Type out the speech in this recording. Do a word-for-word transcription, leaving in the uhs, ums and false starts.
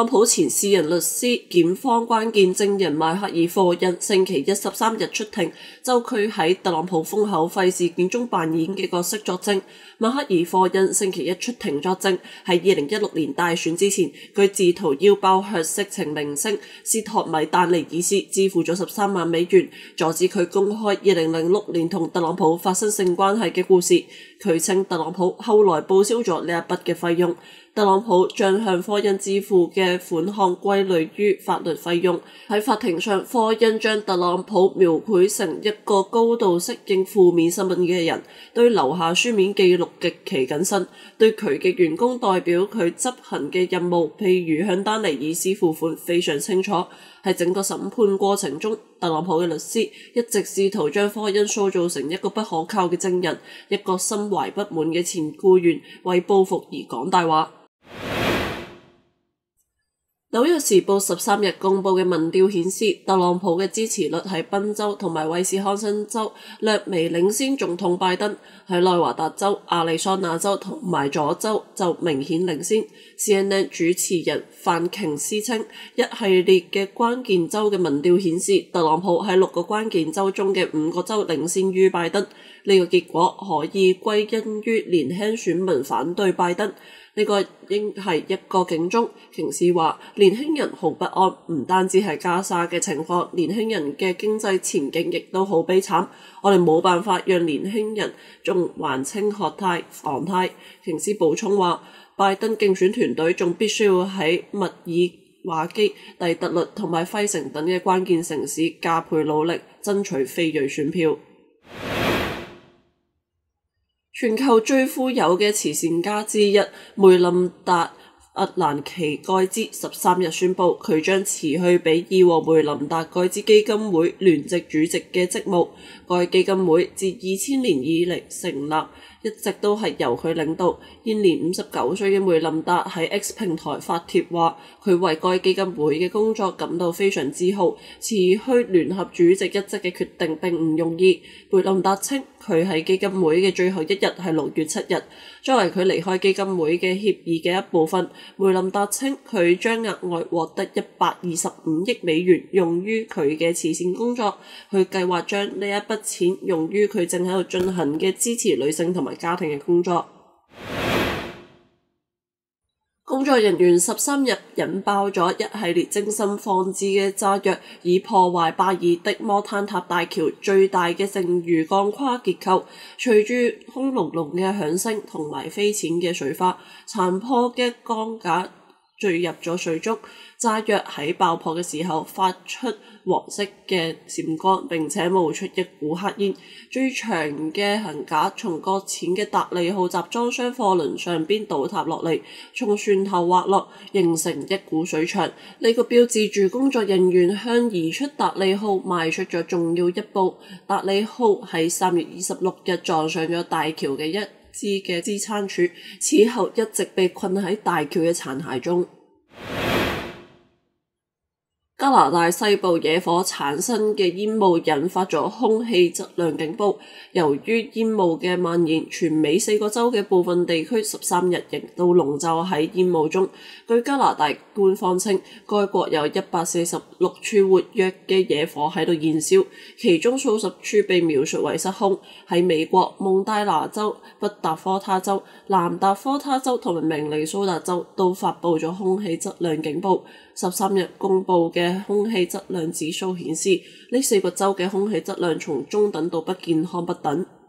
朗普前私人律師、檢方關鍵證人邁克爾·科恩星期一十三日出庭，就佢喺特朗普封口費事件中扮演嘅角色作證。邁克爾·科恩星期一出庭作證，喺二零一六年大選之前，佢自掏腰包向色情明星斯托米丹尼爾斯支付咗十三萬美元，阻止佢公開二零零六年同特朗普發生性關係嘅故事。佢稱特朗普後來報銷咗呢一筆嘅費用。特朗普將向科恩支付嘅款項歸類於法律費用。喺法庭上，科恩將特朗普描繪成一個高度適應負面新聞嘅人，對留下書面記錄極其謹慎，對佢嘅員工代表佢執行嘅任務，譬如向丹尼爾斯付款，非常清楚。喺整個審判過程中，特朗普嘅律師一直試圖將科恩塑造成一個不可靠嘅證人，一個心懷不滿嘅前僱員，為報復而講大話。紐約時報十三日公布嘅民調顯示，特朗普嘅支持率喺賓州同埋威斯康辛州略微領先總統拜登，喺內華達州、亞利桑那州同埋佐州就明顯領先。C N N 主持人范瓊斯稱，一系列嘅關鍵州嘅民調顯示，特朗普喺六個關鍵州中嘅五個州領先於拜登。呢個結果可以歸因於年輕選民反對拜登。呢個應係一個警鐘。瓊斯話：年輕人好不安，唔單止係加沙嘅情況，年輕人嘅經濟前景亦都好悲慘。我哋冇辦法讓年輕人仲還清學貸、房貸。瓊斯補充話：拜登競選團隊仲必須要喺密爾瓦基、底特律同埋費城等嘅關鍵城市加倍努力，爭取非裔選票。全球最富有嘅慈善家之一梅林達·厄蘭奇蓋茲十三日宣布，佢將辭去比爾和梅林達蓋茲基金會聯席主席嘅職務。該基金會自二千年以嚟成立，一直都係由佢領導。現年五十九歲嘅梅林達喺 X 平台發帖話，佢為該基金會嘅工作感到非常自豪。辭去聯合主席一職嘅決定並唔容易。梅林達稱，佢喺基金會嘅最後一日係六月七日，作為佢離開基金會嘅協議嘅一部分。梅林達稱，佢將額外獲得一百二十五億美元用於佢嘅慈善工作。佢計劃將呢一筆錢用於佢正喺度進行嘅支持女性同埋家庭嘅工作。工作人員十三日引爆咗一系列精心放置嘅炸藥，以破壞巴爾的摩坍塔大橋最大嘅剩餘鋼跨結構。隨住轟隆隆嘅響聲同埋飛濺嘅水花，殘破嘅鋼架墜入咗水中。炸藥喺爆破嘅時候發出黃色嘅閃光，並且冒出一股黑煙。最長嘅桁架從擱淺嘅達利號集裝箱貨輪上邊倒塌落嚟，從船頭滑落，形成一股水牆。呢、這個標誌住工作人員向移出達利號邁出咗重要一步。達利號喺三月二十六日撞上咗大橋嘅一支嘅支撐柱，此後一直被困喺大橋嘅殘骸中。加拿大西部野火產生嘅煙霧引發咗空氣質量警報，由於煙霧嘅蔓延，全美四個州嘅部分地區十三日亦都籠罩喺煙霧中。據加拿大官方稱，該國有一百四十六處活躍嘅野火喺度燃燒，其中數十處被描述為失控。喺美國蒙大拿州、北達科他州、南達科他州同埋明尼蘇達州都發布咗空氣質量警報。十三日公布嘅空氣質量指數顯示，呢四個州嘅空氣質量從中等到不健康不等。